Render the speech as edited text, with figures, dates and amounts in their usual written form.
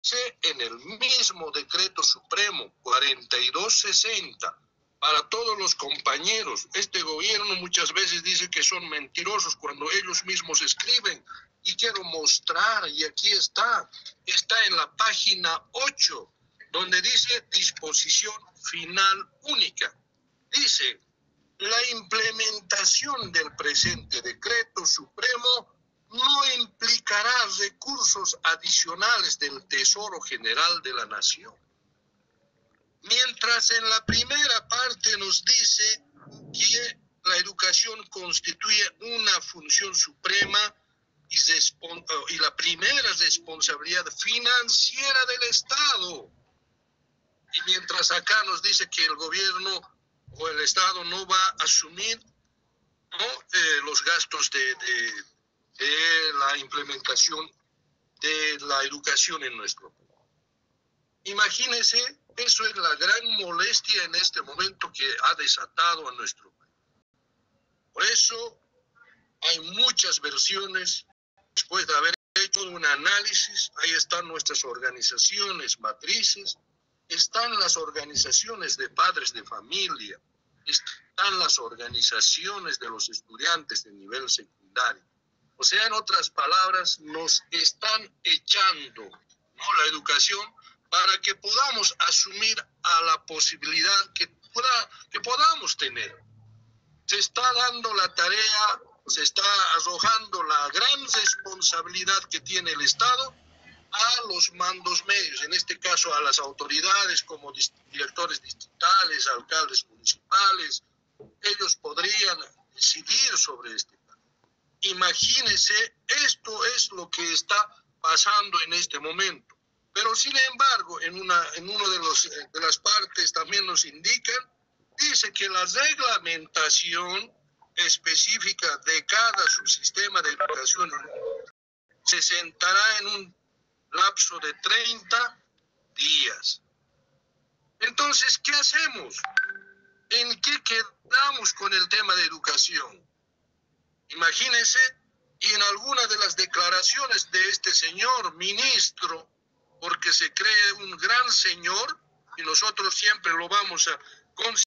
en el mismo decreto supremo 4260 para todos los compañeros. Este gobierno muchas veces dice que son mentirosos cuando ellos mismos escriben, y quiero mostrar, y aquí está en la página 8, donde dice disposición final única. Dice: la implementación del presente decreto supremo no implicará recursos adicionales del Tesoro General de la Nación. Mientras en la primera parte nos dice que la educación constituye una función suprema y la primera responsabilidad financiera del Estado. Y mientras acá nos dice que el gobierno o el Estado no va a asumir, ¿no?, los gastos de la implementación de la educación en nuestro país. Imagínense, eso es la gran molestia en este momento que ha desatado a nuestro país. Por eso hay muchas versiones. Después de haber hecho un análisis, ahí están nuestras organizaciones matrices, están las organizaciones de padres de familia, están las organizaciones de los estudiantes de nivel secundario. O sea, en otras palabras, nos están echando, ¿no?, la educación para que podamos asumir a la posibilidad que podamos tener. Se está dando la tarea, se está arrojando la gran responsabilidad que tiene el Estado a los mandos medios, en este caso a las autoridades como directores distritales, alcaldes municipales. Ellos podrían decidir sobre este tema. Imagínense, esto es lo que está pasando en este momento. Pero sin embargo, en una de las partes también nos indican, dice que la reglamentación específica de cada subsistema de educación se sentará en un lapso de 30 días. Entonces, ¿qué hacemos? ¿En qué quedamos con el tema de educación? Imagínense, y en alguna de las declaraciones de este señor ministro, porque se cree un gran señor, y nosotros siempre lo vamos a considerar